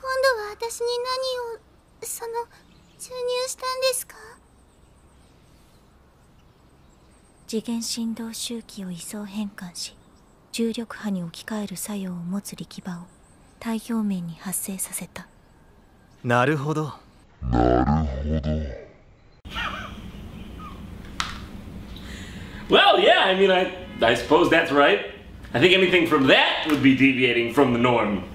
度は私に何を注入したんですか？ 次元振動周期を位相変換し、重力波に置き換える作用を持つ力場を体表面に発生させた。 なるほど。 Well, yeah, I mean, I suppose that's right. I think anything from that would be deviating from the norm.